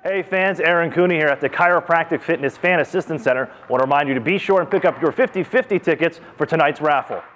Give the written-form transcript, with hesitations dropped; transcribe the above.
Hey fans, Aaron Cooney here at the Chiropractic Fitness Fan Assistance Center. I want to remind you to be sure and pick up your 50/50 tickets for tonight's raffle.